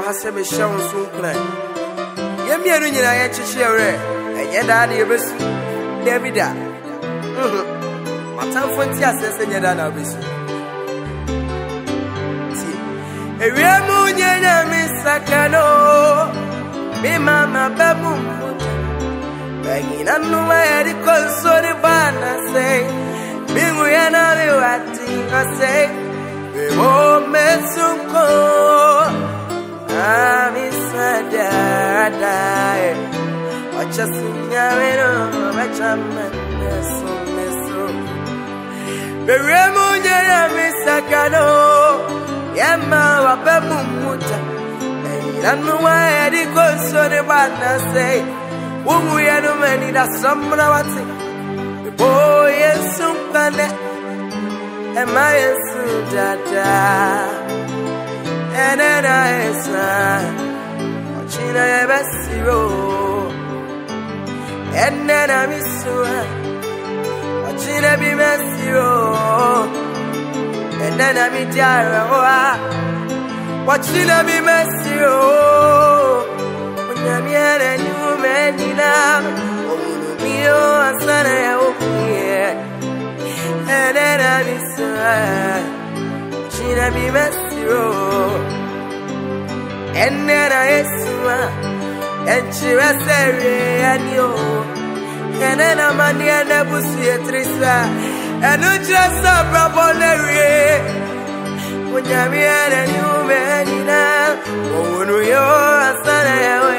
has a shown soon plan. Yemian, I chichire, and yet I never see Davida. My time for Tias and Yadana Bisu. A real moon, Miss Sakano, me mamma baboon. Begging, I know I had it called so the band, say, being we are not I say. Oh, Metsuko, I'm inside die. Watch us in your watch a man, so. The Remunia Misakano, Yama, Wabamumuta. I know why it goes so the band say, when we are no many that some the boy is some and my dada, and then I saw watching a Bessiro, and then I miss watching a be Messiro, and then I meet Yara, watching a be Messiro, when I'm here and you many now, oh, me, oh, son, I hope here. And then I miss her, she'll be Messiro. And then I saw her, and she was and you. And then I'm on the end of Trisa, and you just a proponary. When you're here and you many now, oh, no, you're a son.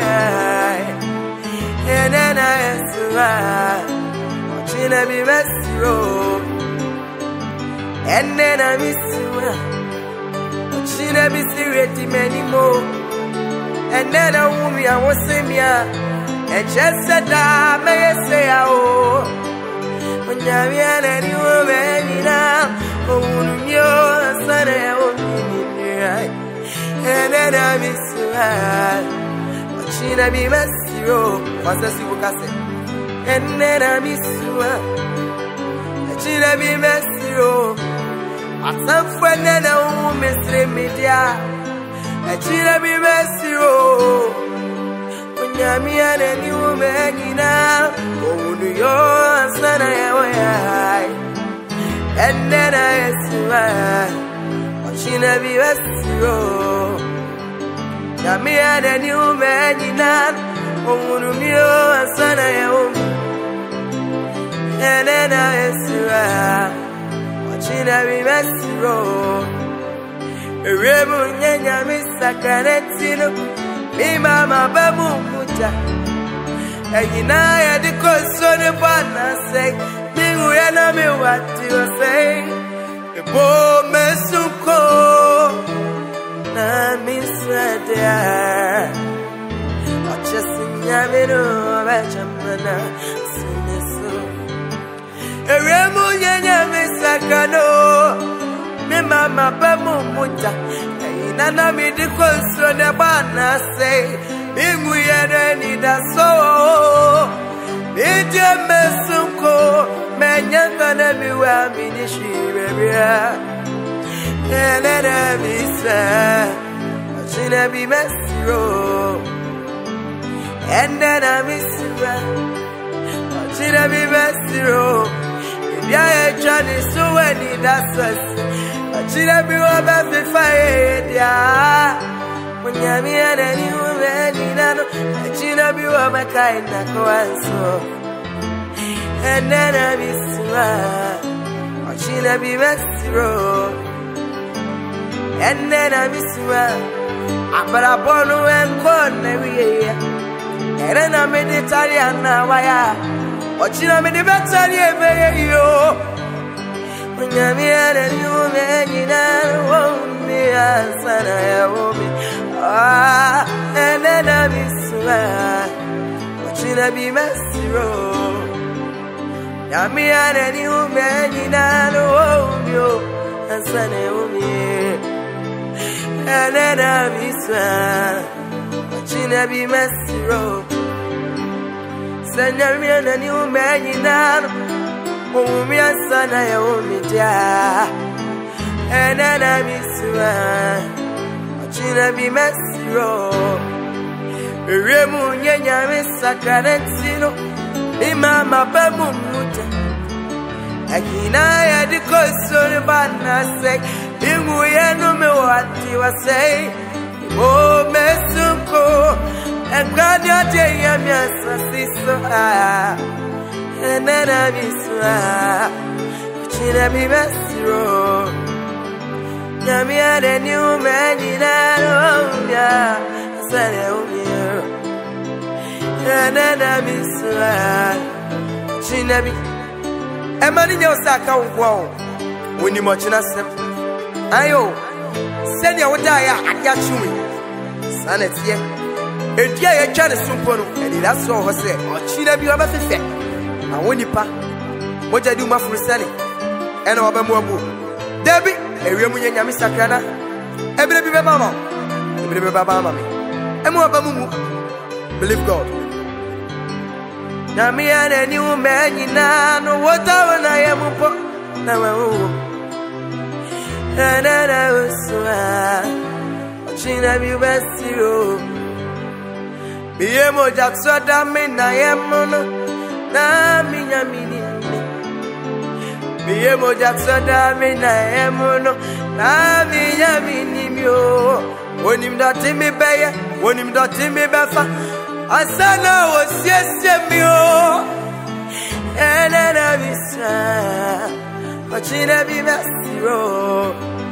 And then I saw her, she'll be Messiro. And then I miss you, she never be serious anymore. And then I won't be, I won't say me, and just said that, may I say, oh, when you're here and you are ready now, oh, you're a son, I won't be right. And then I miss you, she never be messy, oh, what's the super? And then I miss you, she never be messy, oh. Some friend and a woman, media, and she'll be messy. When you're me and you woman, now, oh, New York, son, and then I swear, she'll be messy. You're me and you man, now, oh, New York, son, and then I swear. China be Messiro, a rebel Yanya Missacanetino, me mamma Bamuta, and Yinaya the Coson of Bana say, me we are me what you say, the poor Messuko, na Missada, or just in Yamino, Bachamana. A remunya misakano, me mama bamumuta. Nana mi di konso ne bana say, mingu yere ni da so. Ije mesuko, menyanga na miwa minishi rebia. Nana mi sa, china bi mesiro. And then I miss china bi mesiro. Yeah, Johnny, so any that's us. She let me over the fire, yeah. When you're me and any woman, she let me over my kind of so. And then I miss her, she let me messy road. And then I miss her, but I born and born every year. And then I made Italian now, I watching me the better you. When you're me and you man, you know, me as I won't be. And then I miss watching I be messy road. You're me and you man, you know, you as I won't be. And then I miss watching I be messy road. Send me and you man, oh, me a son, I own me, and then I miss you. Watching I be messy. besiro Remu nyenya misakranetino Imama bemumuta Akina ya dikosoni bana say Imu yenu me wati wa say O mesunko Engadi ate ya miasa siso Enena miswa China mi besiro Nyami ade ni umeni naro ya Sane umiro Enena miswa China mi Emani nyosaka ukwao Wini mochina sem Ayo Seni ya wadaya adia chumi Sane tiye Edia ya chane sumpono Edi laso hose China mi waba fefe Na wini pa Moja di umafurusani Ena waba mwabu Debi Ewe mwenye nyami sakrana Ebile bibe mama Ebile bibe mama Emu waba mumu Believe God Nami ane ni umenyi nano Wota wana ya mupo Na wawu Na usua Ochina bibe siro Biye moja tsoda mina yemono Na minya mini Biye moja tsoda mina yemono Na minya mini myo Woni mdoti mi beye Woni mdoti mi befa Asana wosiese myo Enena misa Ochina bibe siro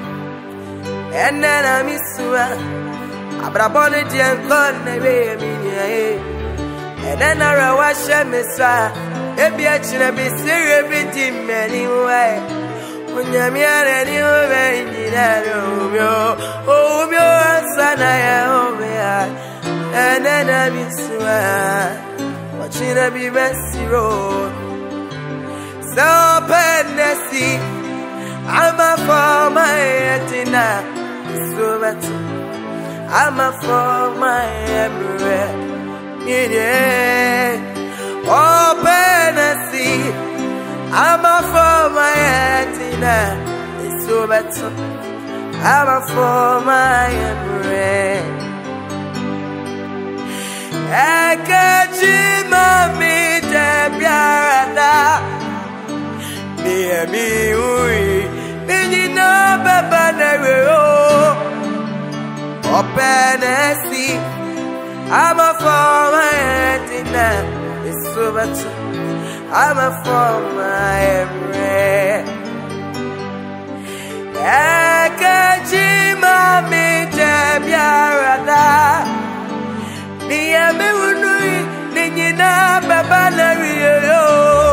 Enena misua Abrabone dienkone be minye Enena rawashe misa Ebi achina bisiri biti meni uwe Unyamiare ni uwe injinari umyo Umyo asana ya umea Enena misua Wachina bibesiro So penesi Ama for my etina So betu Ama for my emre Oh penesi Ama for my etina So betu Ama for my emre Ekachi mami tebiarada Mi ui Nina baba newe Openesi I'm a former dinner It's so better I'm a former emre Ekachi mami tebiarada Mi unui Nina baba newe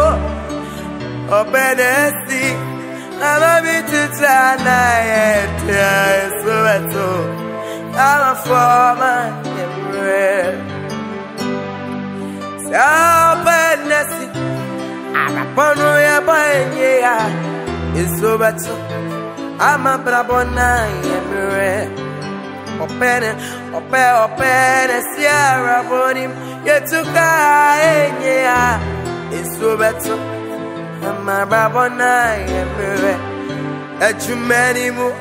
Openesi I'm a bit too tired It's so better I'm a former emre So penesi I'm a bono ya banye ya It's so better I'm a brabona emre Opene Sierra bonim Yetuka enye ya It's so better I'm a brabona emre Ejumeni mu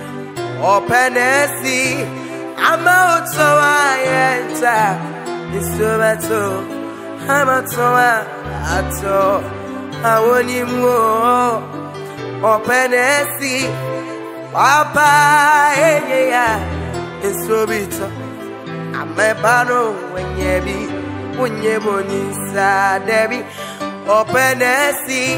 Openesi I'm out so I enter It's so better I'm out so I want you more Openesi Papa yeah It's so better I'm a bano when you boni sa debi Openesi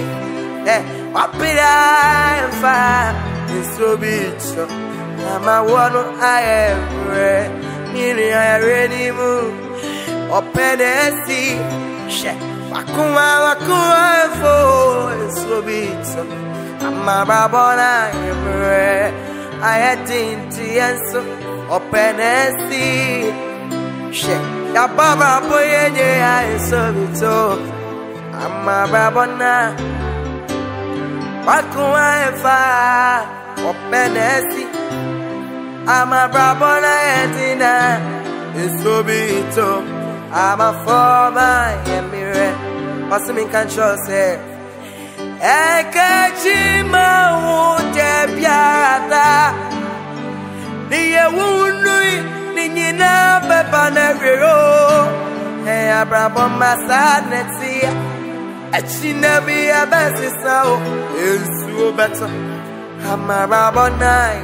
Wapira fa It's so better I'm a one I am Miri I ready move Openesi She Wakuma fo So beat I'm a rabona I had into answer Openesi She Ya baba boy I so beat I'm a rabona Wakuma fa Openesi I'm a brabona etina It's so bito I'm a former emire What's me control say Ekachi ma wunte biarata Niye wunui Nina Peppa Negro, hey, Abraham Massaneti, a Chinabi a Bessie so is so better. I'm a rabbi,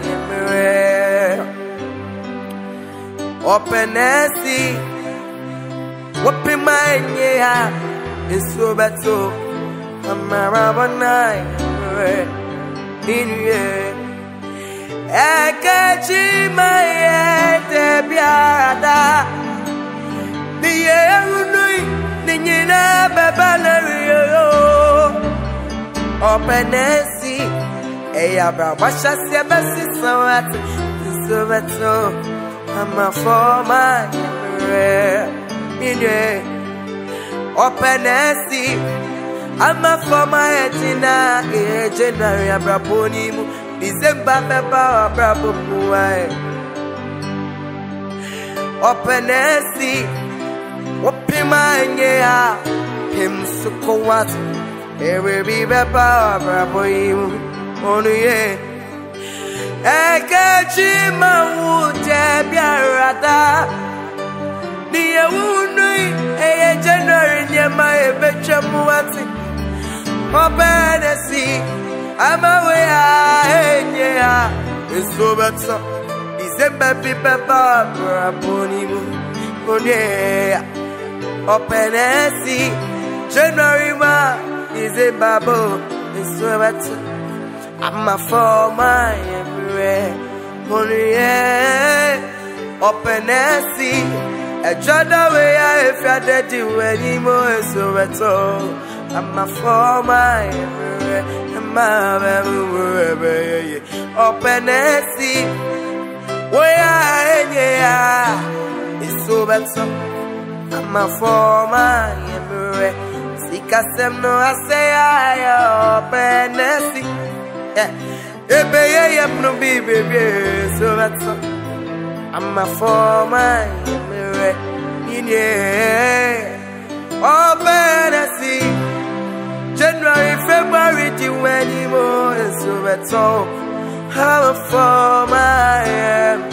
open sea, whooping my yeah, is so better. I'm a rabbi, in ye. I catch my head, Biada. The air, the Nina Babalario, open sea, a abra, what shall see Bessie so at the Soveto. I'm a former, in ye, open sea. I'm a former Etina, a January Abraponimu. December Peppa Bravo Boy Open sea Open my yeah Him so what Every be Peppa Bravo on ye I catch him a wood Biarada Near Woonui a January near my bedroom what's Open sea I'm away, yeah, it's so better. December people, Barbara Bonimu, open sea, January, is a bubble, it's so better. I'm a former, open sea, a January, if I did you anymore, it's so better. I'm a former, open sea, where it's so better. I'm a former, Sikasem no, I say I open sea. Yeah, no baby, so that's I'm a former, open sea. January, February, when you more so at all. I'm a former.